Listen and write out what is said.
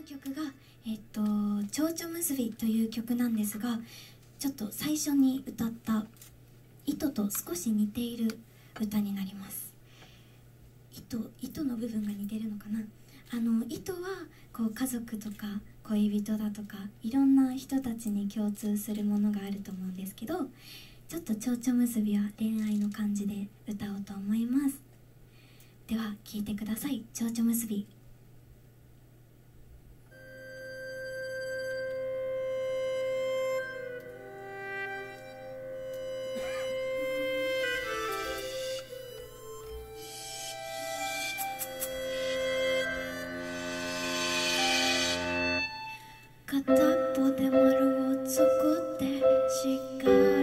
の曲が蝶々結びという曲なんですが、ちょっと最初に歌った糸と少し似ている歌になります。糸の部分が似てるのかな。糸はこう家族とか恋人だとかいろんな人たちに共通するものがあると思うんですけど、ちょっと蝶々結びは恋愛の感じで歌おうと思います。では聴いてください。蝶々結び。片っぽで丸を作ってしっかり